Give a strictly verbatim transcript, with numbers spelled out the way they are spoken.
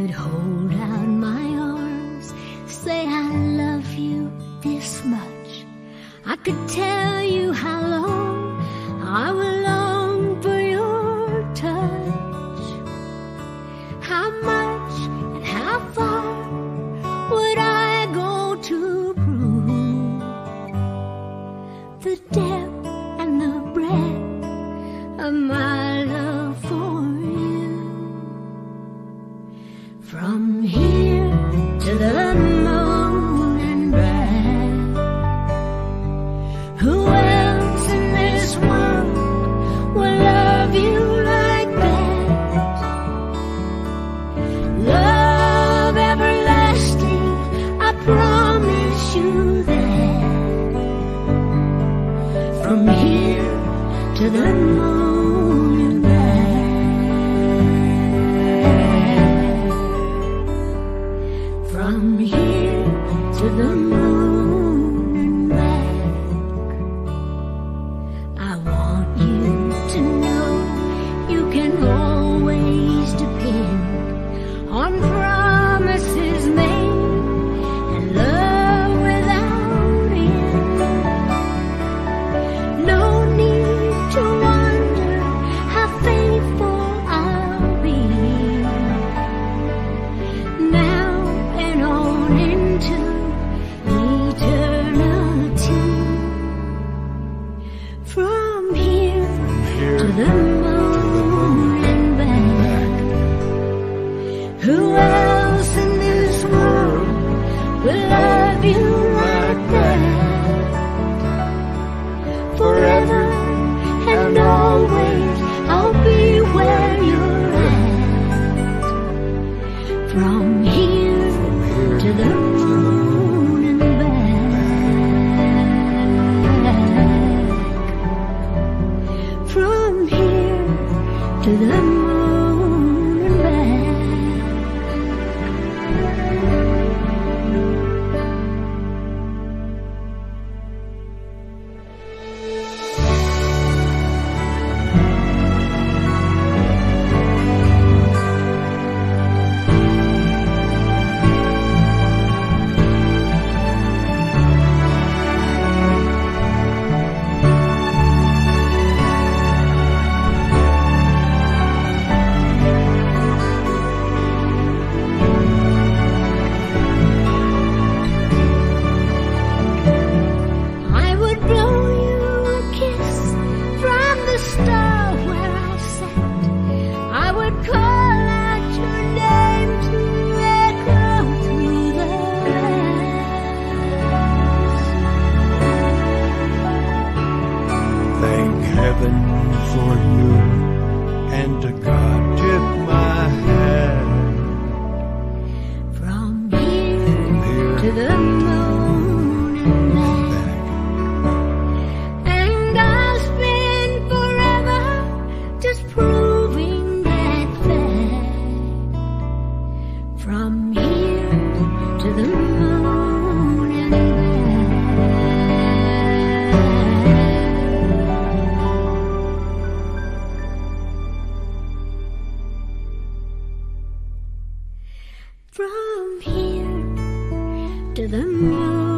could hold out my arms, say I love you this much, I could tell you how long I will long for your touch. How much and how far would I go to prove the depth and the breadth of my love for you? From here to the moon and back, who else in this world will love you like that? Love everlasting, I promise you that. From here to the moon and back, from here to the moon and back. I want you to know you can always depend on promises made and love without end. No need to wonder how faithful I'll be now and on into eternity. From here to the moon and back, who else in this world will love you like that? Forever and always I'll be where you're at. From here to the moon and back, from here to the moon and back. I would blow you a kiss from the star where I sat. I would call out your name to echo through the vast. Thank heaven for you, and to God tip my hat. From here Here to the moon and back, and I'll spend forever just proving that fact. From here to the moon and back. From here to the moon.